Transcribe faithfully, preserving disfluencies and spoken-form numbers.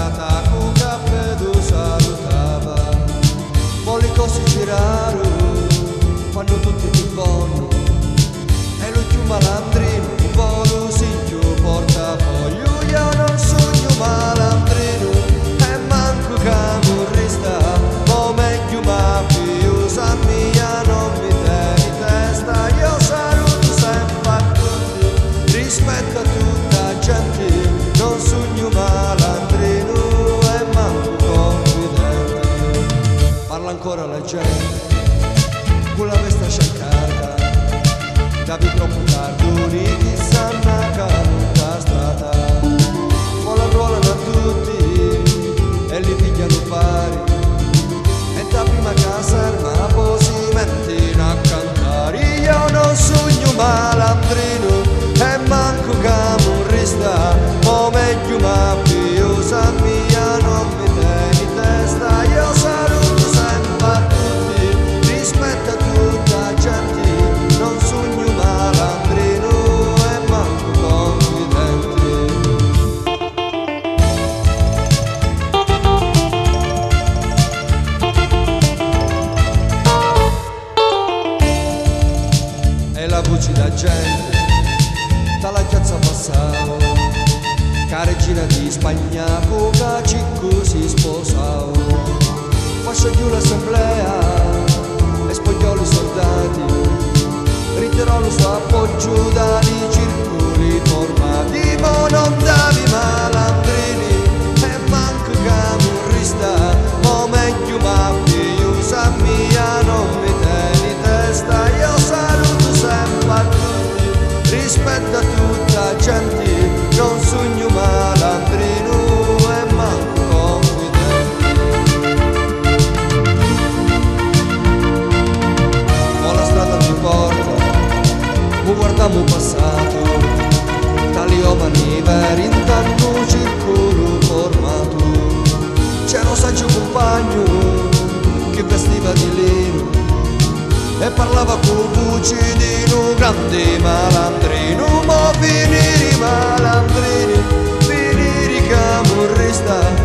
strada cu cappello salutava. Poi cose girarono, quando tutti ti buono, e l'ultimo malandrino, un po' lo sicchio portafoglio. Io non sogno malandrino, e manco camorrista, ma meglio mafiosa mia, non mi tieni testa. Io saluto sempre a tutti, rispetto a tutta la gente, non sogno malandrino e manco confidente. Parla ancora la gente, con la veste sciaccata, capi troppo tardi, uniti sanno caduta strada. Poi la ruolano a tutti e li pigliano pari, e da prima caserma poi si mettono a cantare. Io non sogno malandrino e manco camorrista, o meglio mafiosa mia, non mi tieni testa. Io saluto sempre a tutti, rispetto a tutta la gente, non sogno malandrino e manco confidente. E la voce da gente dalla piazza passavo, che regina di Spagna con cicco si sposavo. Faccio giù l'assemblea e spogliò i soldati, ritirò lo suo appoggio dai circoli formati. Ma non davi malandrini e manco camorrista, ma meglio mafiosa mia, non mi tieni testa. Io saluto sempre a tutti, rispetto a tutta la gente, non sogno malandrino e manco confidente. Ma la strada mi porta, mi guardiamo passato, tali uomini veri in tanto circolo formato. C'era un saggio compagno che vestiva di lino e parlava con voce di un grande malandrino. Ma finire malandrini, finire camorrista,